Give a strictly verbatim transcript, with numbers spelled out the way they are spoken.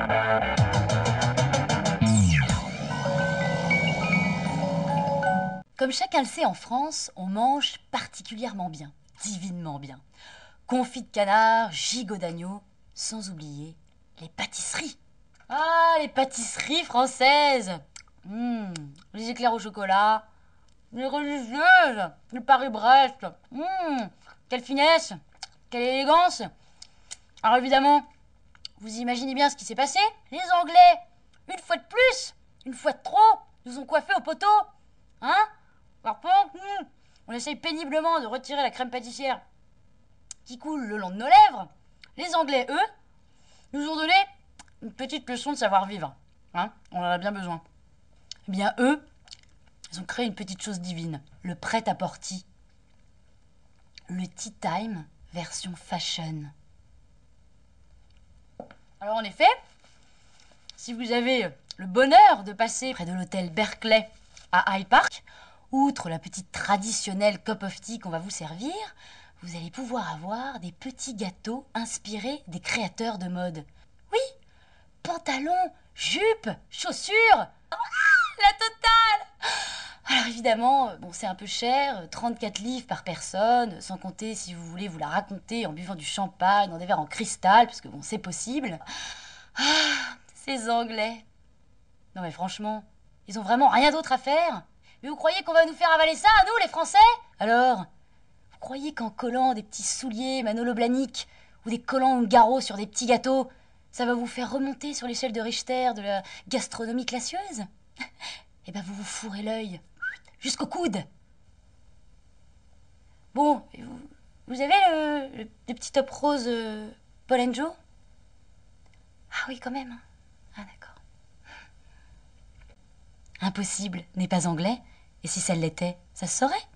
Comme chacun le sait, en France, on mange particulièrement bien, divinement bien. Confit de canard, gigot d'agneau, sans oublier les pâtisseries. Ah, les pâtisseries françaises. Mmh, les éclairs au chocolat, les religieuses, le Paris-Brest. Mmh, quelle finesse, quelle élégance. Alors évidemment, vous imaginez bien ce qui s'est passé. Les Anglais, une fois de plus, une fois de trop, nous ont coiffés au poteau. Hein? Alors pendant que nous, on essaye péniblement de retirer la crème pâtissière qui coule le long de nos lèvres, les Anglais, eux, nous ont donné une petite leçon de savoir-vivre. Hein, on en a bien besoin. Eh bien, eux, ils ont créé une petite chose divine, le prêt-à-porter. Le tea time version fashion. Alors en effet, si vous avez le bonheur de passer près de l'hôtel Berkeley à Hyde Park, outre la petite traditionnelle cup of tea qu'on va vous servir, vous allez pouvoir avoir des petits gâteaux inspirés des créateurs de mode. Oui, pantalons, jupes, chaussures, ah, la totale. Alors évidemment, bon, c'est un peu cher, trente-quatre livres par personne, sans compter si vous voulez vous la raconter en buvant du champagne dans des verres en cristal, parce que bon, c'est possible. Ah, ces Anglais. Non mais franchement, ils ont vraiment rien d'autre à faire. Mais vous croyez qu'on va nous faire avaler ça, à nous, les Français? Alors, vous croyez qu'en collant des petits souliers Manolo Blahnik ou des collants Ungaro sur des petits gâteaux, ça va vous faire remonter sur l'échelle de Richter de la gastronomie classieuse? Eh ben, vous vous fourrez l'œil jusqu'au coude. Bon, vous, vous avez le, le, le petit top rose euh, Paul and Joe? Ah oui, quand même. Ah d'accord. Impossible n'est pas anglais, et si ça l'était, ça se saurait.